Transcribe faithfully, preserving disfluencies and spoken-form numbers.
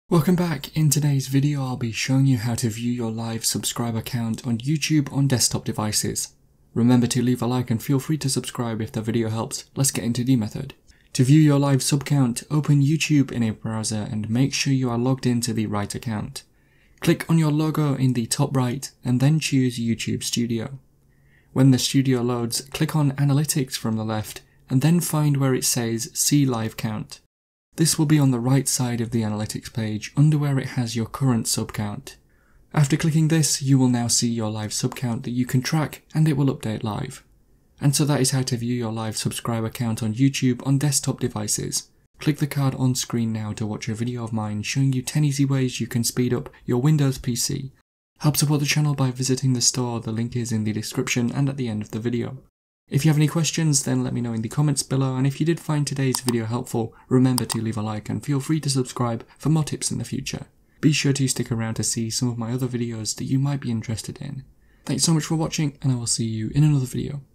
Welcome back. In today's video I'll be showing you how to view your live subscriber count on YouTube on desktop devices. Remember to leave a like and feel free to subscribe if the video helps. Let's get into the method. To view your live sub count, open YouTube in a browser and make sure you are logged into the right account. Click on your logo in the top right and then choose YouTube Studio. When the studio loads, click on Analytics from the left and then find where it says See Live Count. This will be on the right side of the analytics page under where it has your current sub count. After clicking this, you will now see your live sub count that you can track and it will update live. And so that is how to view your live subscriber count on YouTube on desktop devices. Click the card on screen now to watch a video of mine showing you ten easy ways you can speed up your Windows P C. Help support the channel by visiting the store, the link is in the description and at the end of the video. If you have any questions, then let me know in the comments below, and if you did find today's video helpful, remember to leave a like and feel free to subscribe for more tips in the future. Be sure to stick around to see some of my other videos that you might be interested in. Thanks so much for watching, and I will see you in another video.